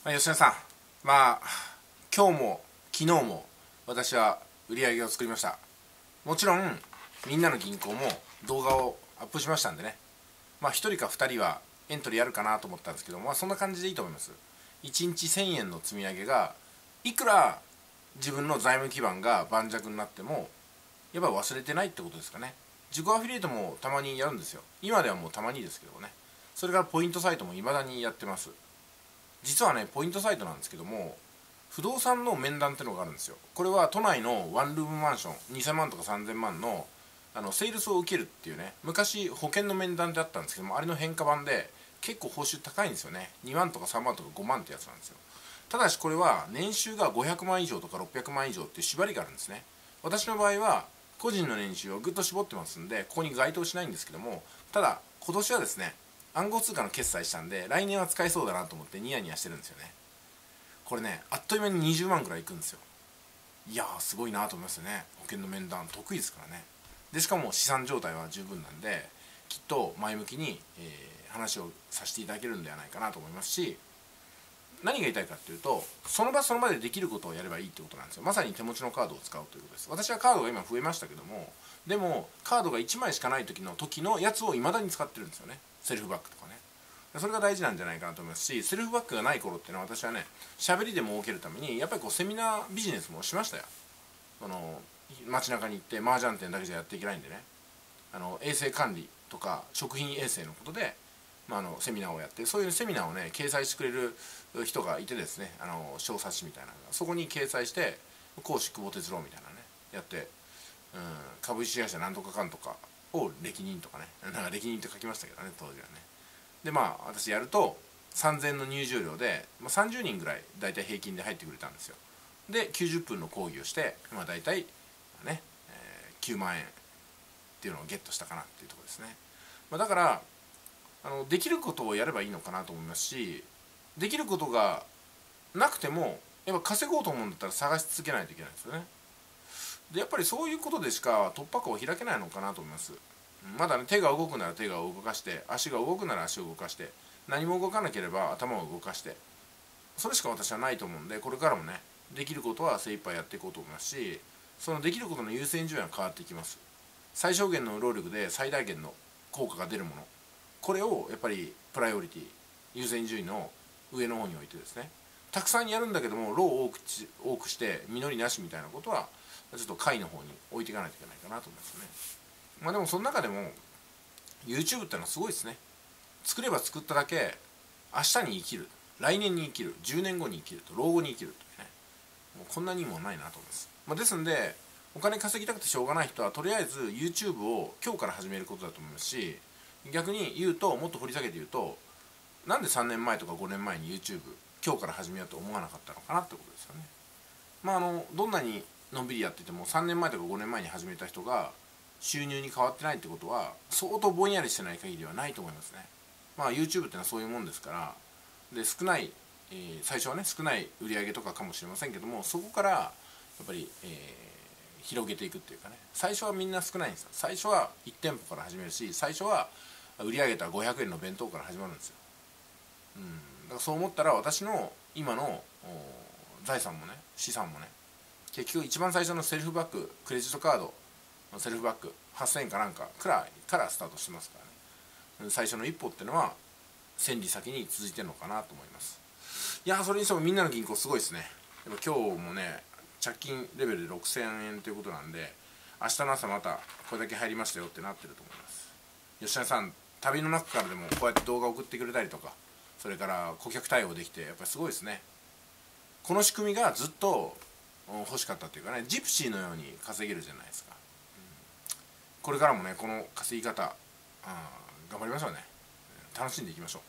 吉野さん、まあ今日も昨日も私は売り上げを作りました。もちろんみんなの銀行も動画をアップしましたんでね、1人か2人はエントリーやるかなと思ったんですけど、そんな感じでいいと思います。1日1000円の積み上げがいくら自分の財務基盤が盤石になってもやっぱり忘れてないってことですかね。自己アフィリエイトもたまにやるんですよ。今ではもうたまにですけどね。それからポイントサイトも未だにやってます。実はね、ポイントサイトなんですけども、不動産の面談っていうのがあるんですよ。これは都内のワンルームマンション2000万とか3000万のセールスを受けるっていうね、昔保険の面談ってあったんですけども、あれの変化版で結構報酬高いんですよね。2万とか3万とか5万ってやつなんですよ。ただしこれは年収が500万以上とか600万以上っていう縛りがあるんですね。私の場合は個人の年収をぐっと絞ってますんで、ここに該当しないんですけども、ただ今年はですね、暗号通貨の決済したんで来年は使えそうだなと思ってニヤニヤしてるんですよね。これね、あっという間に20万ぐらいいくんですよ。いやー、すごいなと思いますよね。保険の面談得意ですからね。でしかも資産状態は十分なんで、きっと前向きに、話をさせていただけるんではないかなと思いますし、何が言いたいかっていうと、その場その場でできることをやればいいってことなんですよ。まさに手持ちのカードを使うということです。私はカードが今増えましたけども、でもカードが1枚しかない時のやつを未だに使ってるんですよね。セルフバックとかね。それが大事なんじゃないかなと思いますし、セルフバックがない頃っていうのは私はね、喋りで儲けるためにやっぱりセミナービジネスもしましたよ。街中に行って麻雀店だけじゃやっていけないんでね、衛生管理とか食品衛生のことで、セミナーをやって、そういうセミナーをね掲載してくれる人がいてですね、小冊子みたいなのがそこに掲載して、公私久保哲郎みたいなねやって、株式会社なんとかかんとかを歴任とかね、なんか歴任って書きましたけどね、当時はね。で私やると3000円の入場料で、30人ぐらい大体平均で入ってくれたんですよ。で90分の講義をして、大体ね、9万円っていうのをゲットしたかなっていうところですね。だからできることをやればいいのかなと思いますし、できることがなくてもやっぱ稼ごうと思うんだったら探し続けないといけないんですよね。でやっぱりそういうことでしか突破口を開けないのかなと思います。まだね、手が動くなら手が動かして、足が動くなら足を動かして、何も動かなければ頭を動かして、それしか私はないと思うんで、これからもねできることは精一杯やっていこうと思いますし、そのできることの優先順位は変わっていきます。最小限の労力で最大限の効果が出るもの、これをやっぱりプライオリティ優先順位の上の方に置いてですね、たくさんやるんだけども労を多くして実りなしみたいなことはちょっと下位の方に置いていかないといけないかなと思いますね。でもその中でも YouTube ってのはすごいですね。作れば作っただけ明日に生きる、来年に生きる、10年後に生きると、老後に生きるというね、もうこんなにもないなと思います。ですんでお金稼ぎたくてしょうがない人はとりあえず YouTube を今日から始めることだと思いますし、逆に言うと、もっと掘り下げて言うと、なんで3年前とか5年前に YouTube 今日から始めようと思わなかったのかなってことですよね。どんなにのんびりやってても3年前とか5年前に始めた人が収入に変わってないってことは相当ぼんやりしてない限りはないと思いますね。YouTube ってのはそういうもんですから、で少ない、最初はね少ない売り上げとかかもしれませんけども、そこからやっぱり、広げていくっていうかね、最初はみんな少ないんですよ。最初は1店舗から始めるし、最初は売り上げた500円の弁当から始まるんですよ。だからそう思ったら私の今の財産もね資産もね、結局一番最初のセルフバック、クレジットカードのセルフバック8000円かなんかくらいからスタートしてますからね。最初の一歩っていうのは千里先に続いてるのかなと思います。いやそれにしてもみんなの銀行すごいですね。でも今日もね借金レベルで6000円ということなんで、明日の朝またこれだけ入りましたよってなってると思います。吉田さん、旅の中からでもこうやって動画を送ってくれたりとか、それから顧客対応できてやっぱりすごいですね。この仕組みがずっと欲しかったっていうかね、ジプシーのように稼げるじゃないですか。これからもねこの稼ぎ方、頑張りましょうね。楽しんでいきましょう。